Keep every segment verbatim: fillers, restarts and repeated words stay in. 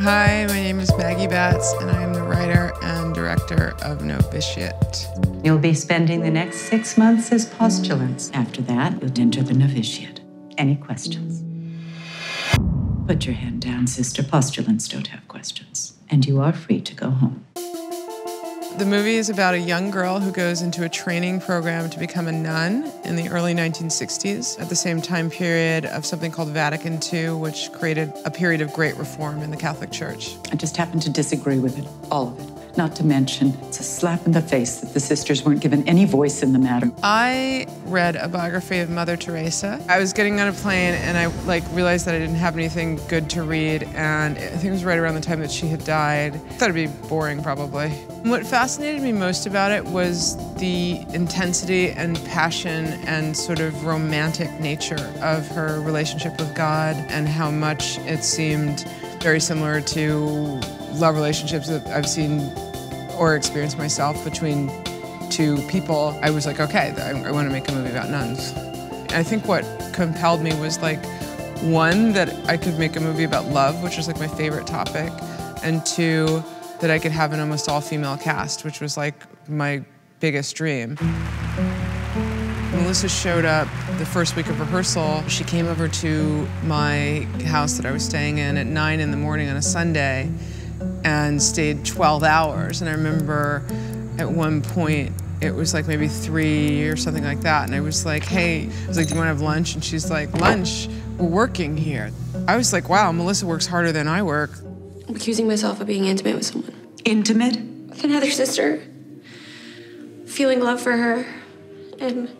Hi, my name is Maggie Batts, and I am the writer and director of Novitiate. You'll be spending the next six months as postulants. After that, you'll enter the novitiate. Any questions? Put your hand down, sister. Postulants don't have questions. And you are free to go home. The movie is about a young girl who goes into a training program to become a nun in the early nineteen sixties, at the same time period of something called Vatican Two, which created a period of great reform in the Catholic Church. I just happen to disagree with it, all of it. Not to mention, it's a slap in the face that the sisters weren't given any voice in the matter. I read a biography of Mother Teresa. I was getting on a plane and I like realized that I didn't have anything good to read, and I think it was right around the time that she had died. I thought it'd be boring, probably. What fascinated me most about it was the intensity and passion and sort of romantic nature of her relationship with God, and how much it seemed very similar to love relationships that I've seen or experienced myself between two people. I was like, okay, I, I want to make a movie about nuns. I think what compelled me was like, one, that I could make a movie about love, which was like my favorite topic, and two, that I could have an almost all-female cast, which was like my biggest dream. Melissa showed up the first week of rehearsal. She came over to my house that I was staying in at nine in the morning on a Sunday and stayed twelve hours. And I remember at one point, it was like maybe three or something like that. And I was like, hey, I was like, do you want to have lunch? And she's like, lunch? We're working here. I was like, wow, Melissa works harder than I work. I'm accusing myself of being intimate with someone. Intimate? With another sister. Feeling love for her. And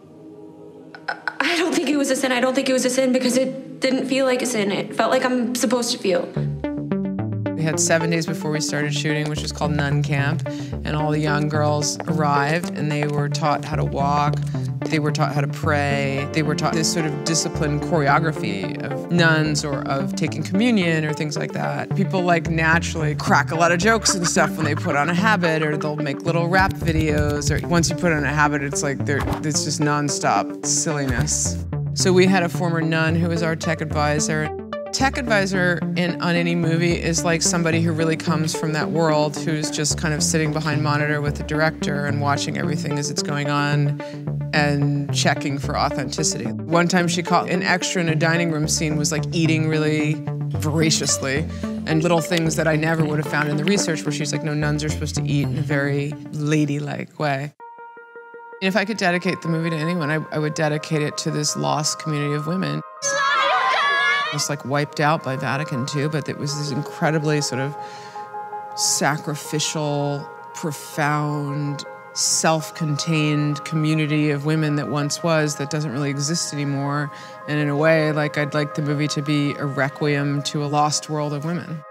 I don't think it was a sin. I don't think it was a sin because it didn't feel like a sin. It felt like I'm supposed to feel. We had seven days before we started shooting, which was called Nun Camp, and all the young girls arrived and they were taught how to walk, they were taught how to pray, they were taught this sort of disciplined choreography of nuns or of taking communion or things like that. People like naturally crack a lot of jokes and stuff when they put on a habit, or they'll make little rap videos, or once you put on a habit, it's like they're, it's just nonstop silliness. So we had a former nun who was our tech advisor. Tech advisor in, on any movie is like somebody who really comes from that world, who's just kind of sitting behind monitor with the director and watching everything as it's going on and checking for authenticity. One time she caught an extra in a dining room scene was like eating really voraciously, and little things that I never would have found in the research, where she's like, no, nuns are supposed to eat in a very ladylike way. If I could dedicate the movie to anyone, I, I would dedicate it to this lost community of women. It was like wiped out by Vatican Two, but it was this incredibly sort of sacrificial, profound, self-contained community of women that once was, that doesn't really exist anymore. And in a way, like, I'd like the movie to be a requiem to a lost world of women.